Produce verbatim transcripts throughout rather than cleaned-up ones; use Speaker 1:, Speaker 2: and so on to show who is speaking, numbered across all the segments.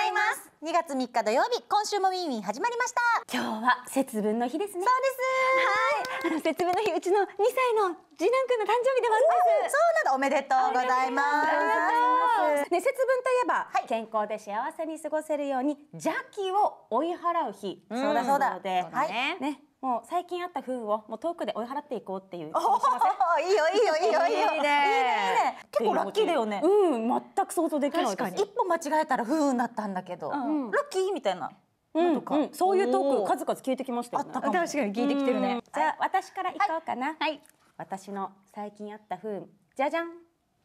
Speaker 1: います。にがつみっか土曜日、今週もウィンウィン始まりました。
Speaker 2: 今日は節分の日ですね。
Speaker 1: そうです。
Speaker 2: はい、あの節分の日、うちのにさいの次男くんの誕生日でもあるんです。
Speaker 1: そうなの、おめでとうございます。
Speaker 2: ね、節分といえば、
Speaker 1: はい、
Speaker 2: 健康で幸せに過ごせるように邪気を追い払う日。
Speaker 1: そうだそうだ。
Speaker 2: そうで、
Speaker 1: はい、
Speaker 2: ね。もう最近あった不運をもう遠くで追い払っていこうっていう気もしません？
Speaker 1: いいよいいよいいよいいよ。
Speaker 2: いいね。いいね。
Speaker 1: 結構ラッキーだよね。
Speaker 2: うん、全く想像できないです。
Speaker 1: 一歩間違えたら不運だったんだけど、ラッキーみたいな。
Speaker 2: うん、そういうトーク数々聞いてきましたよね。
Speaker 1: 確かに聞いてきてるね。
Speaker 2: じゃあ私からいこうかな。はい。私の最近あった不運、じゃじゃん。タイヤの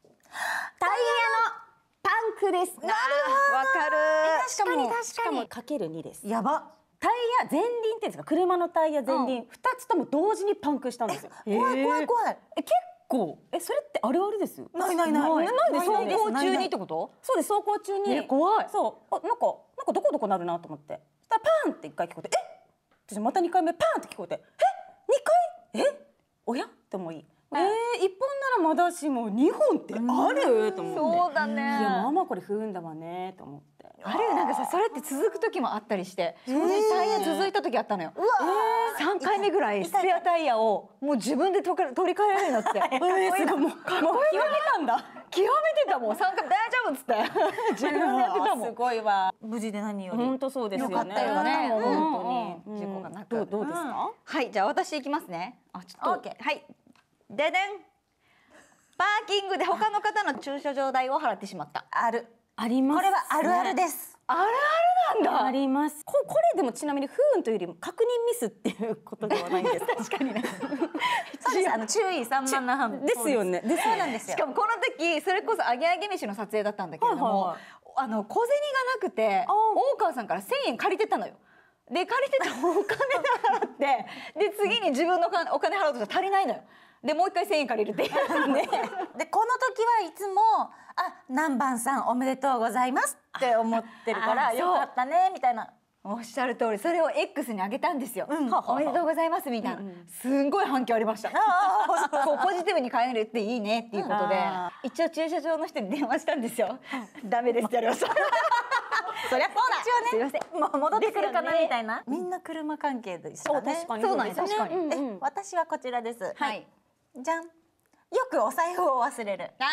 Speaker 2: パンクです。
Speaker 1: なるほど。わかる。
Speaker 2: 確かに確かに。しかもかけるにです。
Speaker 1: やば。
Speaker 2: タイヤ前輪っていうんですか、車のタイヤ前輪ふたつとも同時にパンクしたんですよ。
Speaker 1: 怖い怖い怖い。
Speaker 2: え、結構えそれってあるあるです？
Speaker 1: ないないない。
Speaker 2: ないで走行中にってこと？そうです、走行中に。怖い。そう、あ、なんかなんかどこどこなるなと思って。そしたらパンっていっかい聞こえて、え？私またにかいめパンって聞こえて、え？にかい？え？おや？って思い。えー、いっぽんならまだしもにほんってあると思って。
Speaker 1: そうだね。い
Speaker 2: や、ママこれ不運だわねと思って。
Speaker 3: あれなんかさ、それって続く時もあったりして、それでタイヤ続いた時あったのよ。さんかいめぐらいスペアタイヤをもう自分で取り替えられるようになって、
Speaker 2: えー、すごいもう極めたんだ。
Speaker 3: 極めてたもん。さんかい大丈夫っつって自分でやってたもん。
Speaker 2: すごいわ。
Speaker 1: 無事で何より。
Speaker 2: 本当そうですよね。
Speaker 1: よかったよね。
Speaker 2: 本当に
Speaker 3: 事故がなく。
Speaker 2: どうどうですか？
Speaker 3: はい、じゃあ私いきますね。あ、ちょっとはい。ででん。パーキングで他の方の駐車場代を払ってしまった。
Speaker 1: ある。
Speaker 2: あります。
Speaker 1: これはあるあるです。
Speaker 3: あるあるなんだ。
Speaker 2: あります。ここれでもちなみに不運というよりも確認ミスっていうことではないんです。
Speaker 3: 確かにね。
Speaker 1: そうです。あの注意散漫な
Speaker 2: ですよね。です
Speaker 1: そうなんですよ。
Speaker 3: しかもこの時それこそアゲアゲ飯の撮影だったんだけれども、あの小銭がなくて大川さんからせんえん借りてたのよ。で借りてたお金払ってで次に自分のお金払うとしたら足りないのよ。でもう一回せんえん借りるっていうね。
Speaker 1: でこの時はいつも「あ、何番さんおめでとうございます」って思ってるから「よかったね」みたいな。
Speaker 3: おっしゃる通り、それを X に上げたんですよ。おめでとうございますみたいな。すんごい反響ありました。こうポジティブに変えるっていいねっていうことで、一応駐車場の人に電話したんですよ。ダメですってやりました。
Speaker 1: そりゃそうだ。
Speaker 3: すいません。
Speaker 1: もう戻ってくるかなみたいな。みんな車関係でしたね。
Speaker 3: そうなんです。確かに。
Speaker 1: 私はこちらです。
Speaker 3: はい。
Speaker 1: じゃん。よくお財布を忘れる。
Speaker 3: ああ、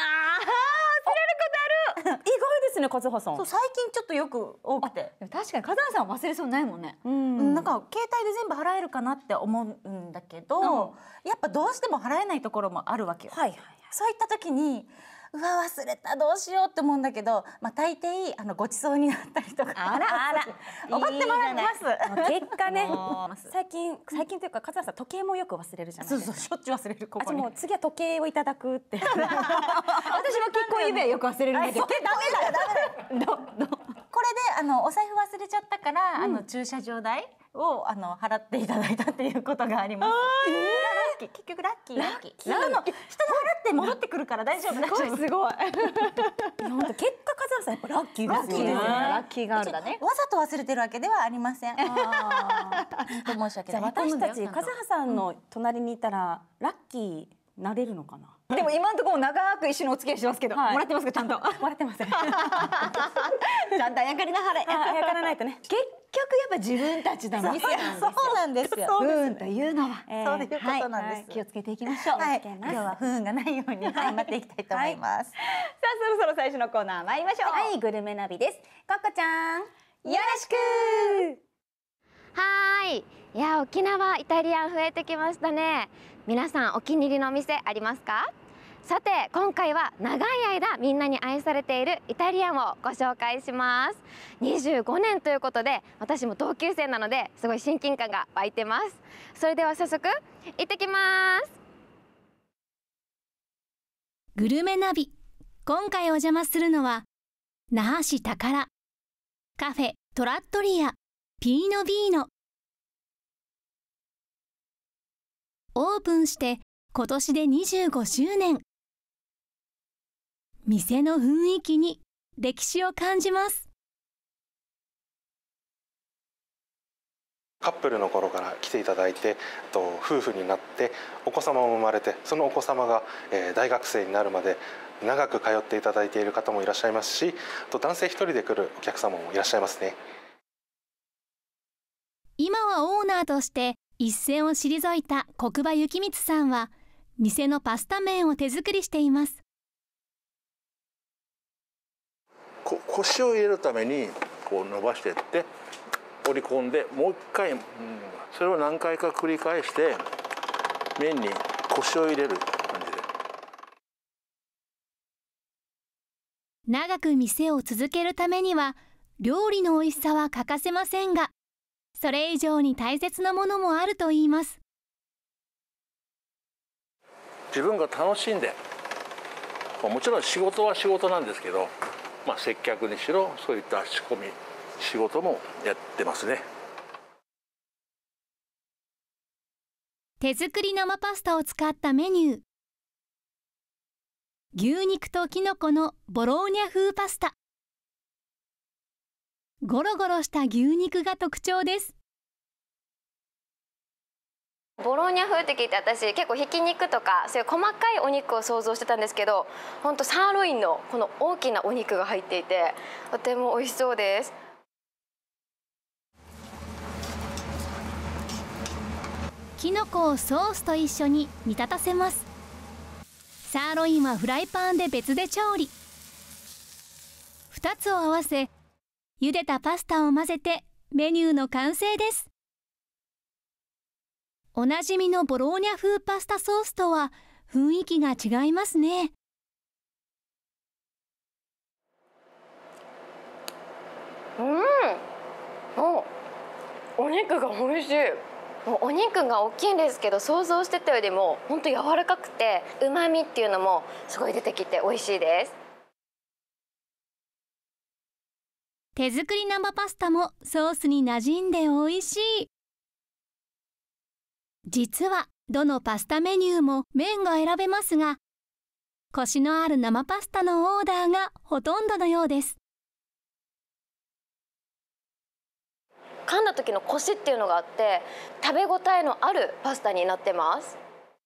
Speaker 3: 忘れることある。
Speaker 2: 意外ですね、和葉さん。
Speaker 1: そう、最近ちょっとよく多くて。
Speaker 3: 確かに風間さん忘れそうないもんね。
Speaker 1: うん、なんか携帯で全部払えるかなって思うんだけど、やっぱどうしても払えないところもあるわけよ。
Speaker 2: はいはい。
Speaker 1: そういった時に。うわ忘れたどうしようって思うんだけど、まあ大抵あのごちそうになったりとか、
Speaker 3: あらあら
Speaker 1: おごってもらいます。
Speaker 2: 結果ね、最近最近というか勝田さん時計もよく忘れるじゃないですか。
Speaker 1: そうそう、しょっちゅう忘れる。ここに。
Speaker 2: もう次は時計をいただくって。
Speaker 3: 私も結婚指輪よく忘れるんだけど。
Speaker 1: ダメだよダメだよ。これであのお財布忘れちゃったからあの駐車場代をあの払っていただいたっていうことがあります。結局ラッキーラッキー。人の人の払って戻ってくるから大丈夫。
Speaker 3: すごいすごい。
Speaker 2: 本当結果風さんやっぱラッキーですよね。
Speaker 3: ラッキーがあるだね。
Speaker 1: わざと忘れてるわけではありません。申し訳ない。
Speaker 2: 私たち風葉さんの隣にいたらラッキーなれるのかな。
Speaker 3: でも今のところ長く一緒にお付き合いしてますけど、もらってますかちゃんと。
Speaker 2: もらってません。ち
Speaker 3: ゃんとあやかりなはれ。
Speaker 2: あやからないとね。
Speaker 3: 結局やっぱ自分たちの店なんですよ。
Speaker 1: そうなんですよ。
Speaker 3: 不運というのは
Speaker 1: そういうことなんです。
Speaker 3: 気をつけていきましょう。
Speaker 1: はい。今日は不運がないように頑張っていきたいと思います。さ
Speaker 3: あそろそろ最初のコーナー参りましょう。
Speaker 2: はい、グルメナビです。ココちゃん、よ
Speaker 3: ろしく。
Speaker 4: はい。いや、沖縄イタリアン増えてきましたね。皆さんお気に入りのお店ありますか？さて今回は長い間みんなに愛されているイタリアンをご紹介します。にじゅうごねんということで私も同級生なのですごい親近感が湧いてます。それでは早速行ってきます。
Speaker 5: グルメナビ、今回お邪魔するのは那覇市宝カフェトラットリアピーノビーノ。オープンして今年でにじゅうごしゅうねん。店の雰囲気に歴史を感じます。
Speaker 6: カップルの頃から来ていただいて、と夫婦になってお子様も生まれて、そのお子様が、えー、大学生になるまで長く通っていただいている方もいらっしゃいますし、あと男性一人で来るお客様もいらっしゃいますね。
Speaker 5: 今はオーナーとして一線を退いた國場幸光さんは、店のパスタ麺を手作りしています。
Speaker 7: こ腰を入れるためにこう伸ばしていって折り込んで、もう一回、うん、それを何回か繰り返して麺に腰を入れる感じで。
Speaker 5: 長く店を続けるためには料理の美味しさは欠かせませんが、それ以上に大切なものもあると言います。
Speaker 7: 自分が楽しんで、もちろん仕事は仕事なんですけど、まあ、接客にしろそういった仕込み仕事もやってますね。
Speaker 5: 手作り生パスタを使ったメニュー、牛肉ときのこのボローニャ風パスタ。ゴロゴロした牛肉が特徴です。
Speaker 4: ボローニャ風って聞いて、私結構ひき肉とかそういう細かいお肉を想像してたんですけど、ほんとサーロインのこの大きなお肉が入っていて、とても美味しそうです。
Speaker 5: きのこをソースと一緒に煮立たせます。サーロインはフライパンで別で調理。ふたつを合わせ、茹でたパスタを混ぜてメニューの完成です。おなじみのボローニャ風パスタソースとは雰囲気が違いますね。
Speaker 4: うん、お、お肉が美味しい。お肉が大きいんですけど、想像してたよりも本当柔らかくて、旨味っていうのもすごい出てきて美味しいです。
Speaker 5: 手作り生パスタもソースに馴染んで美味しい。実はどのパスタメニューも麺が選べますが、コシのある生パスタのオーダーがほとんどのようです。
Speaker 4: 噛んだ時のコシっていうのがあって、食べ応えのあるパスタになってます。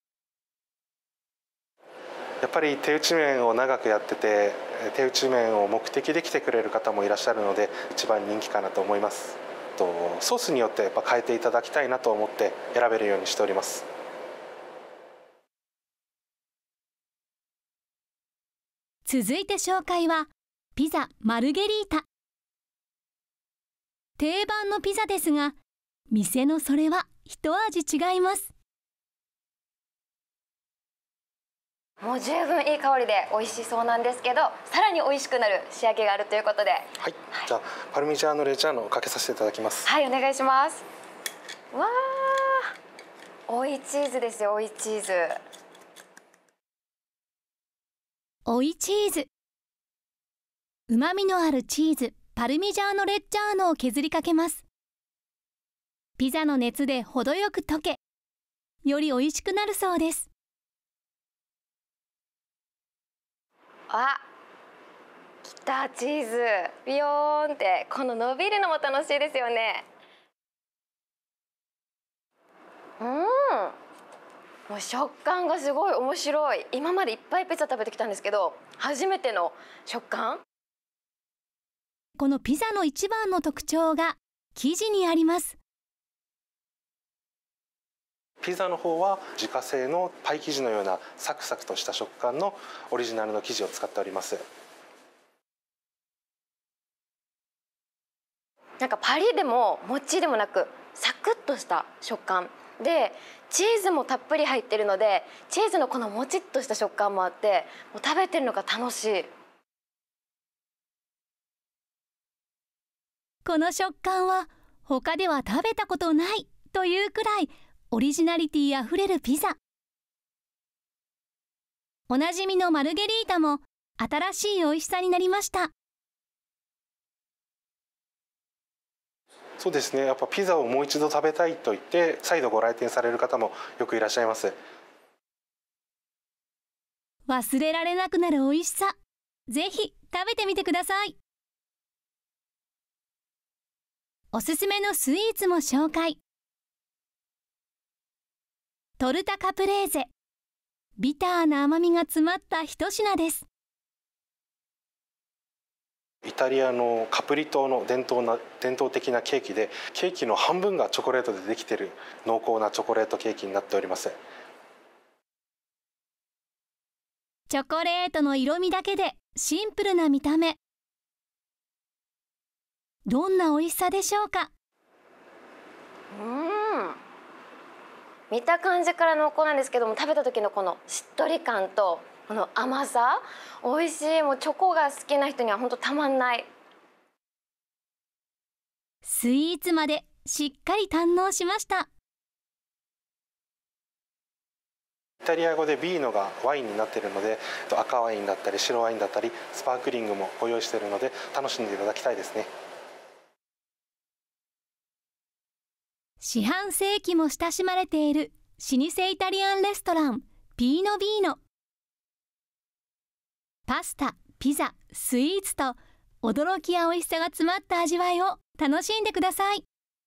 Speaker 6: やっぱり手打ち麺を長くやってて、手打ち麺を目的で来てくれる方もいらっしゃるので、一番人気かなと思います。とソースによってやっぱ変えていただきたいなと思って選べるようにしております。
Speaker 5: 続いて紹介はピザマルゲリータ。定番のピザですが、店のそれは一味違います。
Speaker 4: もう十分いい香りで美味しそうなんですけど、さらに美味しくなる仕上げがあるということで、はい、
Speaker 6: はい、じゃあパルミジャーノレッジャーノをかけさせていただきます。
Speaker 4: はい、お願いします。わー、追いチーズですよ、追いチーズ。
Speaker 5: 追いチーズ。うまみのあるチーズパルミジャーノレッジャーノを削りかけます。ピザの熱で程よく溶け、より美味しくなるそうです。
Speaker 4: あ、きた、チーズビヨーンって、この伸びるのも楽しいですよね。うん、もう食感がすごい面白い。今までいっぱいピザ食べてきたんですけど、初めての食感。
Speaker 5: このピザの一番の特徴が生地にあります。
Speaker 6: ピザの方は自家製のパイ生地のようなサクサクとした食感のオリジナルの生地を使っております。
Speaker 4: なんかパリでももっちりでもなく、サクッとした食感で、チーズもたっぷり入ってるので、チーズのこのもちっとした食感もあって、もう食べてるのが楽しい。
Speaker 5: この食感は他では食べたことないというくらいオリジナリティあふれるピザ。おなじみのマルゲリータも新しい美味しさになりました。
Speaker 6: そうですね、やっぱピザをもう一度食べたいと言って再度ご来店される方もよくいらっしゃいます。
Speaker 5: 忘れられなくなる美味しさ、ぜひ食べてみてください。おすすめのスイーツも紹介。トルタカプレーゼ。ビターな甘みが詰まった一品です。
Speaker 6: タリアのカプリ島の伝統な伝統的なケーキで、ケーキの半分がチョコレートでできている濃厚なチョコレートケーキになっております。
Speaker 5: チョコレートの色味だけでシンプルな見た目。どんな美味しさでしょうか。
Speaker 4: うん、見た感じから濃厚なんですけども、食べた時のこのしっとり感とこの甘さ、美味しい。もうチョコが好きな人には本当たまんない。
Speaker 5: スイーツまでしっかり堪能しました。
Speaker 6: イタリア語でビーノがワインになっているので、赤ワインだったり白ワインだったりスパークリングもご用意しているので、楽しんでいただきたいですね。
Speaker 5: 四半世紀も親しまれている老舗イタリアンレストランピーノビーノ。パスタ、ピザ、スイーツと驚きや美味しさが詰まった味わいを楽しんでください。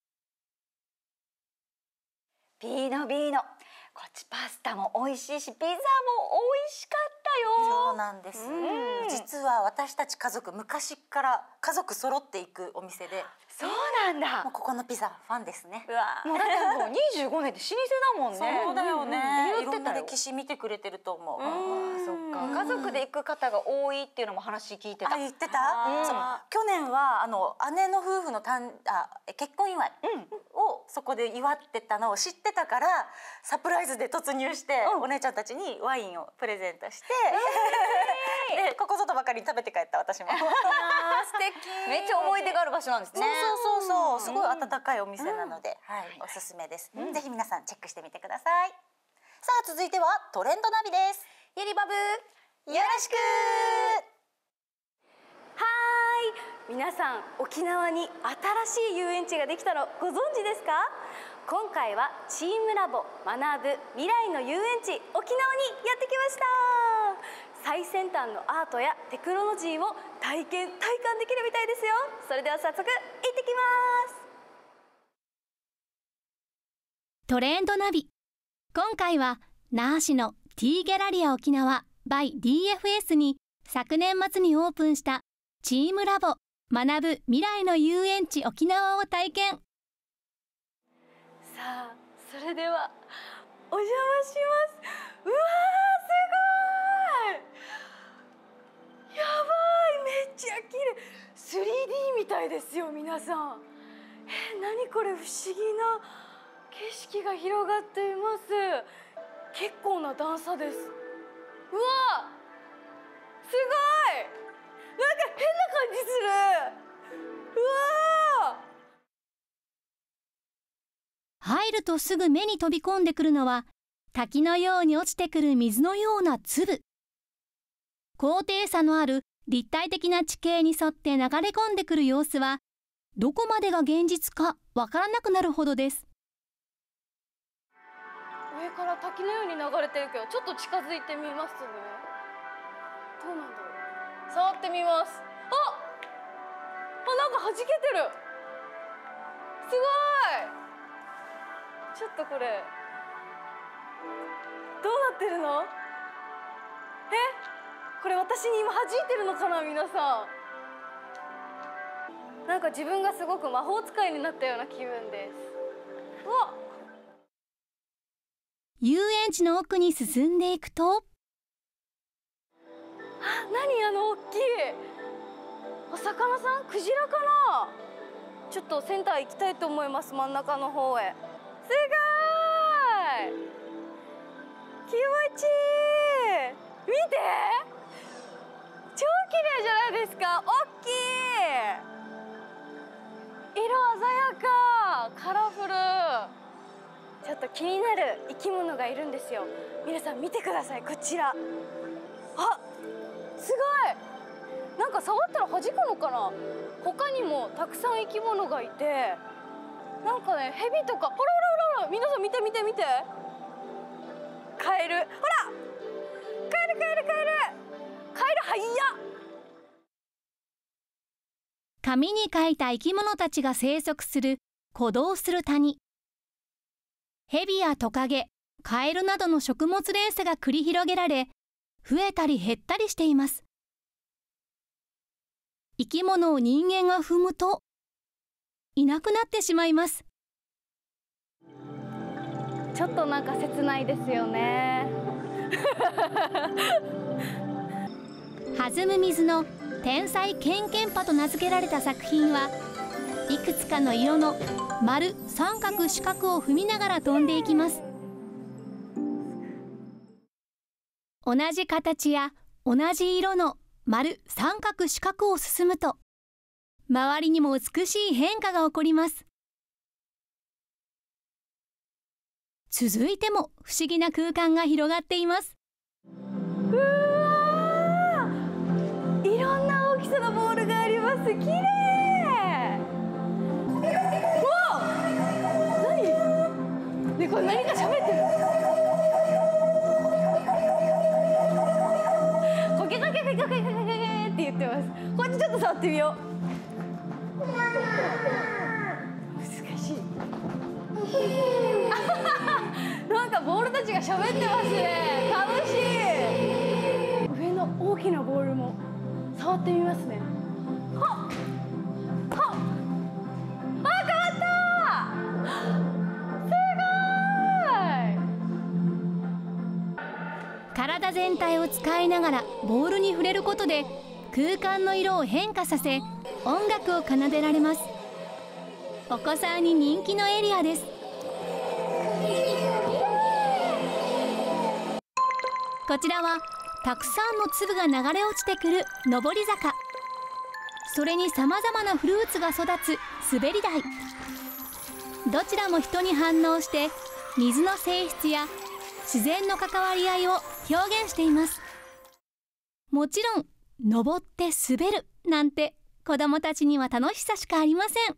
Speaker 3: ピーノビーノ、こっちパスタも美味しいし、ピザも美味しかったよ。
Speaker 1: そうなんです。実は私たち家族、昔から家族揃っていくお店で。
Speaker 3: そうなんだ。
Speaker 1: もうここのピザファンですね。
Speaker 3: うわ、もうだってもうにじゅうごねんって老舗だもんね。
Speaker 1: そうだよね。いろんな
Speaker 3: 歴
Speaker 1: 歴史見てくれてると思う。
Speaker 3: ああ、そっか。家族で行く方が多いっていうのも話聞いてた。
Speaker 1: あ、言ってた。そう、去年はあの姉の夫婦のたんあ結婚祝いをそこで祝ってたのを知ってたから、サプライズで突入してお姉ちゃんたちにワインをプレゼントして、でここぞとばかりに食べて帰った私も。
Speaker 3: 素敵。めっちゃ思い出がある場所なんですね。
Speaker 1: そうそうそう、すごい温かいお店なので、はい、おすすめです。ぜひ皆さんチェックしてみてください。さあ続いてはトレンドナビです。
Speaker 3: ゆりバブ、
Speaker 1: よろしく。
Speaker 2: はーい、皆さん沖縄に新しい遊園地ができたのご存知ですか？今回はチームラボ学ぶ未来の遊園地沖縄にやってきました。最先端のアートやテクノロジーを体験体感できるみたいですよ。それでは早速行ってきます。
Speaker 5: トレンドナビ、今回は那覇市の T ギャラリア沖縄 by ディーエフエス に昨年末にオープンしたチームラボ学ぶ未来の遊園地沖縄を体験。
Speaker 2: さあ、それではお邪魔します。うわー、すごい、やばい、めっちゃ綺麗。 スリーディー みたいですよ皆さん。え、何これ、不思議な景色が広がっています。結構な段差です。うわ、すごい、なんか変な感じする。うわー、
Speaker 5: 入るとすぐ目に飛び込んでくるのは滝のように落ちてくる水のような粒。高低差のある立体的な地形に沿って流れ込んでくる様子はどこまでが現実かわからなくなるほどです。
Speaker 2: 上から滝のように流れてるけど、ちょっと近づいてみますね。どうなんだろう。触ってみます。あ、あ、なんか弾けてる。すごい。ちょっとこれどうなってるの？え、これ私に今弾いてるのかな皆さん。なんか自分がすごく魔法使いになったような気分です。うわ、
Speaker 5: 遊園地の奥に進んでいくと、
Speaker 2: あ、何あの大きいお魚さん、クジラかな。ちょっとセンター行きたいと思います。真ん中の方へ。すごい、気持ちいい。見て、超綺麗じゃないですか。大きい、色鮮やか、カラフル。ちょっと気になる生き物がいるんですよ。皆さん見てください、こちら。あ、すごい、なんか触ったら弾くのかな。他にもたくさん生き物がいて、なんかね、ヘビとか、ほらほらほらほら、皆さん見て見て見て、カエル、ほら、カエルカエルカエルカエル、はやっ。
Speaker 5: 紙に描いた生き物たちが生息する鼓動する谷。ヘビやトカゲ、カエルなどの食物連鎖が繰り広げられ、増えたり減ったりしています。 生き物を人間が踏むといなくなってしまいます。
Speaker 8: ちょっとなんか切ないですよね。
Speaker 5: 弾む水の天才ケンケンパと名付けられた作品はいくつかの色の丸、三角、四角を踏みながら飛んでいきます。同じ形や同じ色の丸、三角、四角を進むと周りにも美しい変化が起こります。続いても不思議な空間が広がっています。
Speaker 8: うわー、いろんな大きさのボールがあります。綺麗。うわ、何？ね、これ何か喋ってる。コケコケコケコケコケコケって言ってます。こっちちょっと触ってみよう。難しい。なんかボールたちが喋ってますね。楽しい。上の大きなボールも触ってみますね。はっはっ、あ、変わった。すごい。
Speaker 5: 体全体を使いながらボールに触れることで空間の色を変化させ音楽を奏でられます。お子さんに人気のエリアです。こちらはたくさんの粒が流れ落ちてくる上り坂。それにさまざまなフルーツが育つ滑り台。どちらも人に反応して水の性質や自然の関わり合いを表現しています。もちろん登って滑るなんて子どもたちには楽しさしかありません。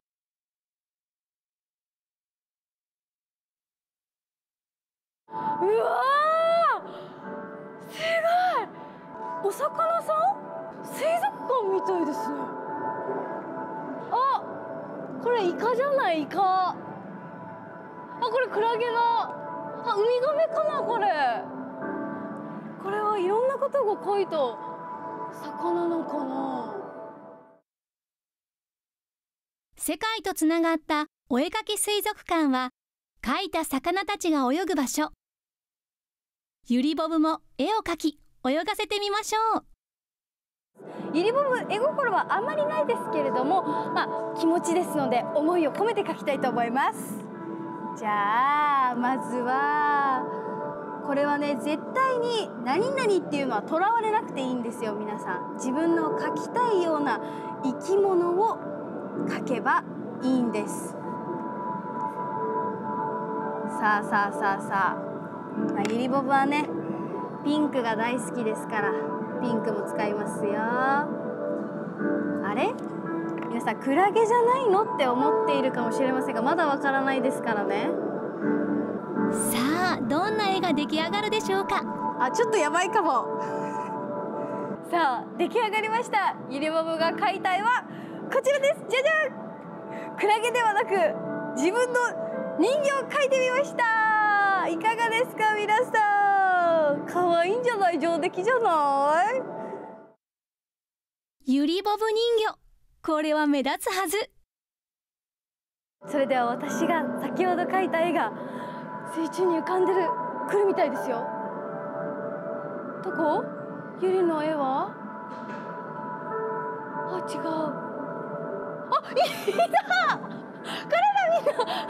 Speaker 8: うわー、すごい。お魚さん？水族館みたいですね。あ、これイカじゃない？イカ。あ、これクラゲだ。あ、ウミガメかなこれ。これはいろんなことが書いた魚なのかな。
Speaker 5: 世界とつながったお絵かき水族館は描いた魚たちが泳ぐ場所。ゆりぼぶも絵を描き泳がせてみましょう。
Speaker 8: ゆりぼぶ絵心はあんまりないですけれども、まあ、気持ちですので思いを込めて描きたいと思います。じゃあまずはこれはね、絶対に何々っていうのはとらわれなくていいんですよ。皆さん自分の描きたいような生き物を描けばいいんです。さあさあさあさあ、まあ、ゆりぼぶはねピンクが大好きですからピンクも使いますよ。あれ、皆さんクラゲじゃないのって思っているかもしれませんが、まだわからないですからね。
Speaker 5: さあどんな絵が出来上がるでしょうか。
Speaker 8: あ、ちょっとやばいかも。さあ出来上がりました。ゆりぼぶが描いた絵はこちらです。じゃじゃん。クラゲではなく自分の人形を描いてみました。いかがですか皆さん。可愛いんじゃない？上出来じゃない？
Speaker 5: ゆりぼぶ人形、これは目立つはず。
Speaker 8: それでは私が先ほど描いた絵が水中に浮かんでるくるみたいですよ。どこ？ゆりの絵は？あ、違う。あ、いた！これだみんな。見て見て見て見て。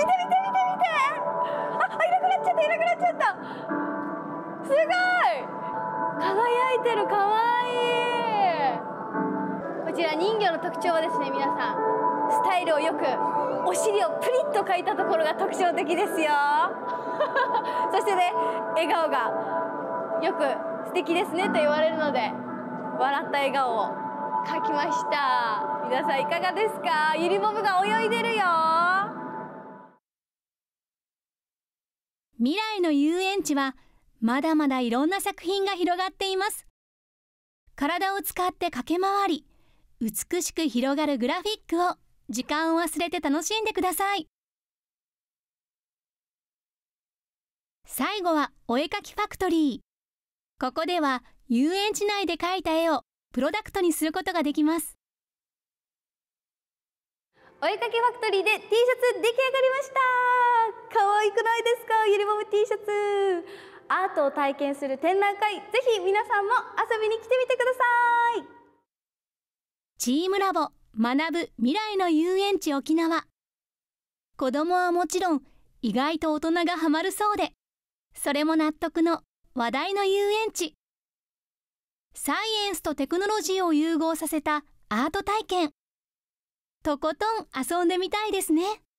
Speaker 8: あ、いなくなっちゃったいなくなっちゃった。すごい。輝いてる、かわいい。こちら人形の特徴はですね、皆さんスタイルをよくお尻をプリッと描いたところが特徴的ですよ。そしてね、笑顔がよく素敵ですねと言われるので笑った笑顔を描きました。皆さんいかがですか？ゆりぼぶが泳いでるよ。
Speaker 5: 未来の遊園地はまだまだいろんな作品が広がっています。体を使って駆け回り、美しく広がるグラフィックを時間を忘れて楽しんでください。最後はお絵かきファクトリー。ここでは遊園地内で描いた絵をプロダクトにすることができます。
Speaker 8: お絵かけファクトリーで T シャツ出来上がりました。可愛くないですか？ゆりもも T シャツ。アートを体験する展覧会、ぜひ皆さんも遊びに来てみてください。
Speaker 5: チームラボ学ぶ未来の遊園地沖縄。子供はもちろん意外と大人がハマるそうで、それも納得の話題の遊園地。サイエンスとテクノロジーを融合させたアート体験。とことん遊んでみたいですね。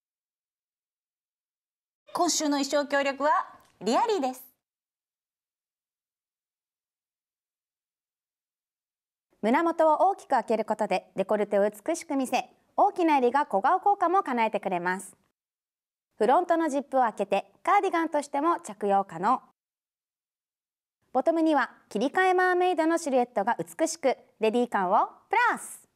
Speaker 1: 今週の衣装協力はリアリーです。
Speaker 9: 胸元を大きく開けることでデコルテを美しく見せ、大きな襟が小顔効果も叶えてくれます。フロントのジップを開けてカーディガンとしても着用可能。ボトムには切り替えマーメイドのシルエットが美しく、レディー感をプラス。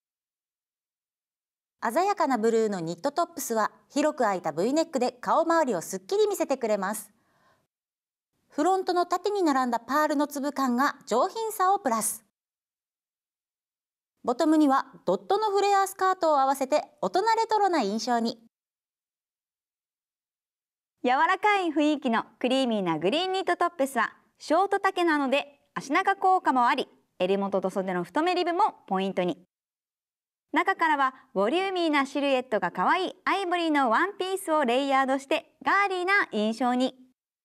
Speaker 1: 鮮やかなブルーのニットトップスは広く開いた V ネックで顔周りをすっきり見せてくれます。フロントの縦に並んだパールの粒感が上品さをプラス。ボトムにはドットのフレアスカートを合わせて大人レトロな印象に。
Speaker 3: 柔らかい雰囲気のクリーミーなグリーンニットトップスはショート丈なので足長効果もあり、襟元と袖の太めリブもポイントに。中からはボリューミーなシルエットが可愛いアイボリーのワンピースをレイヤードしてガーリーな印象に。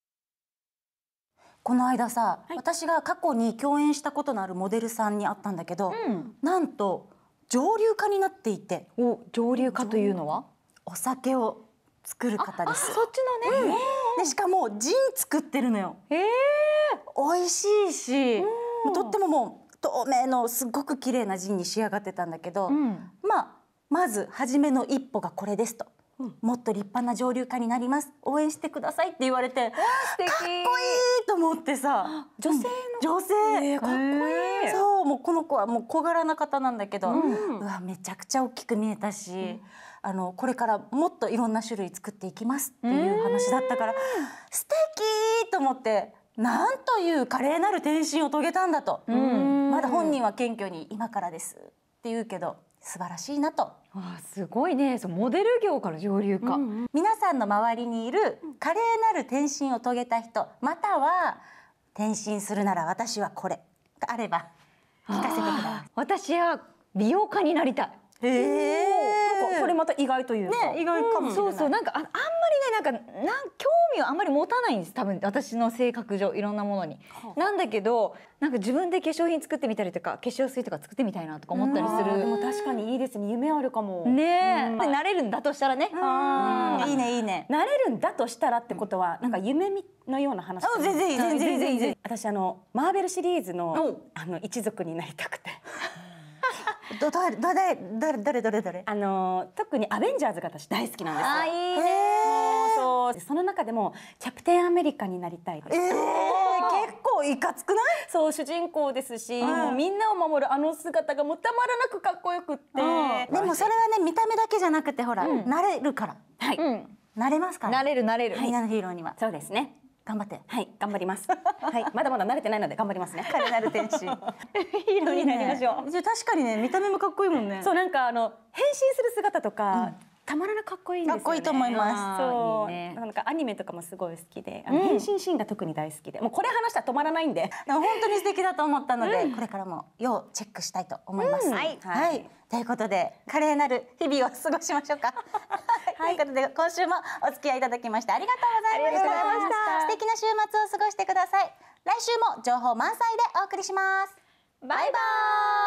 Speaker 1: この間さ、はい、私が過去に共演したことのあるモデルさんに会ったんだけど、うん、なんと蒸留家になっていて。
Speaker 3: お、蒸留家というのは
Speaker 1: お酒を作る方です。
Speaker 3: そっちのね、
Speaker 1: うん、でしかもジン作ってるのよ。
Speaker 3: へー、
Speaker 1: 美味しいし、とってももう透明のすごく綺麗なジンに仕上がってたんだけど、うん、まあまず初めの一歩がこれですと、うん、もっと立派な蒸留家になります、応援してくださいって言われて、かっこいいと思ってさ。
Speaker 3: 女性の、
Speaker 1: 女性、
Speaker 3: えー、かっこいい。
Speaker 1: そう、もうこの子はもう小柄な方なんだけど、うん、うわめちゃくちゃ大きく見えたし、うん、あのこれからもっといろんな種類作っていきますっていう話だったから、素敵と思って、なんという華麗なる転身を遂げたんだと。うん、まだ本人は謙虚に今からですって言うけど、素晴らしいなと。
Speaker 3: あ、すごいね。そう、モデル業から蒸留家、うんうん、
Speaker 1: 皆さんの周りにいる華麗なる転身を遂げた人、または転身するなら私はこれがあれば聞かせてください。
Speaker 3: 私は美容家になりたい。
Speaker 1: へえ。
Speaker 2: これまた意外というか、
Speaker 1: ね、意外かもしれない。
Speaker 3: そうそう、なんかあ、あんまりね、なんかなん興味をあんまり持たないんです。多分私の性格上、いろんなものに。はあ、なんだけど、なんか自分で化粧品作ってみたりとか、化粧水とか作ってみたいなとか思ったりする。
Speaker 2: でも確かにいいですね。夢あるかも。
Speaker 3: ねえ。で、なれるんだとしたらね。
Speaker 1: いいねいいね。
Speaker 2: なれるんだとしたらってことは、なんか夢のような話。
Speaker 1: 全然いい全然全然。
Speaker 2: 私あのマーベルシリーズのあの一族になりたくて。
Speaker 1: ど誰誰誰誰誰誰
Speaker 2: あの特にアベンジャーズが私大好きなんですよ。
Speaker 3: あ、いいね。
Speaker 2: そう、その中でもキャプテンアメリカになりたいです。
Speaker 1: えー、結構いかつくない？
Speaker 2: そう、主人公ですし、うん、もうみんなを守るあの姿がもうたまらなくかっこよくって。
Speaker 1: でもそれはね、見た目だけじゃなくてほら、うん、なれるから。
Speaker 2: はい、うん、
Speaker 1: なれますから。
Speaker 3: なれるなれる。
Speaker 1: みんなのヒーローには。
Speaker 2: そうですね。
Speaker 1: 頑張って。
Speaker 2: はい、頑張ります。はい、まだまだ慣れてないので頑張りますね。
Speaker 1: 華麗なる天使。ヒ
Speaker 2: ーローになりましょう。
Speaker 1: じゃ確かにね、見た目もかっこいいもんね。
Speaker 2: そう、なんかあの変身する姿とか、うん、たまらなくかっこいいんですよね。
Speaker 1: かっこいいと思います。
Speaker 2: そう、いいね、なんかアニメとかもすごい好きで、あの、うん、変身シーンが特に大好きで、もうこれ話したら止まらないんで。
Speaker 1: でも本当に素敵だと思ったので、うん、これからも要チェックしたいと思います。うん、
Speaker 3: はい、
Speaker 1: はい。ということで華麗なる日々を過ごしましょうか。はい、ということで今週もお付き合いいただきましてありがとうございました。
Speaker 3: ありがとうございました。
Speaker 1: 素敵な週末を過ごしてください。来週も情報満載でお送りします。
Speaker 3: バイバーイ。